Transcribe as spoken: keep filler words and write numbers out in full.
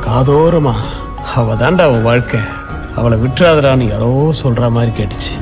காதோரமா அவ தாண்டா அவன் வாழ்க்கை, அவளை விட்டுறாதரான்னு யாரோ சொல்ற மாதிரி கேட்டுச்சு.